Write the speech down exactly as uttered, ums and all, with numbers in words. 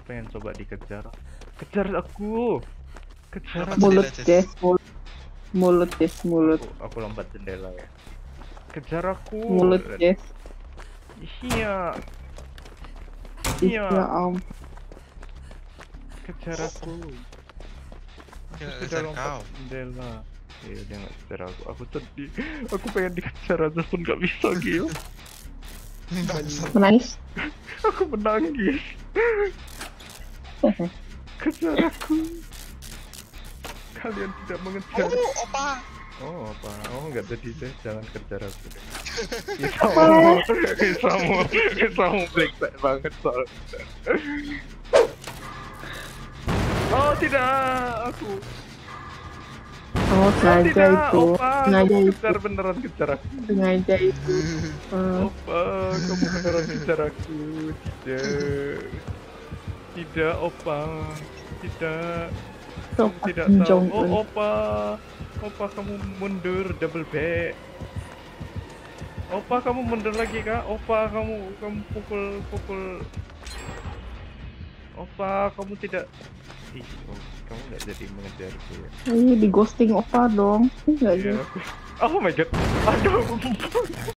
pengen coba dikejar. Kejar aku. Kejar aku. Mulut Jess, mulut, mulut Jess, mulut, Aku, aku lompat jendela ya. Kejar aku. mulut Jess. Iya. Iya Iya. om. Kejar aku. Aku Nggak sudah kejar lompat kau. jendela. Iya dia nggak kejar aku. Aku sedih. Aku pengen dikejar aja pun nggak bisa Gil. Bangsat. Menangis. Aku menangis. Kejar aku. Kalian tidak mengejar. Oh, opa. Oh apa? Oh nggak jadi deh. Jangan kejar aku deh. Isamu, Isamu, Isamu black banget soalnya. Oh tidak, aku. Oh sengaja Tidak, itu, Opa, sengaja kamu itu, kejar beneran kejar aku. sengaja itu. Hmm. Opa, kamu beneran kejar aku. Tidak, tidak, Opa, tidak. Kamu Sok tidak Kim tahu. Jong Oh, Un. Opa, Opa kamu mundur double back. Opa kamu mundur lagi kak. Opa kamu kamu pukul pukul. Opa kamu tidak. Ih, oh, kamu nggak jadi mengejarku ya. Ini di ghosting Opa dong, nggak Iya. sih? Oh my god. Aduh.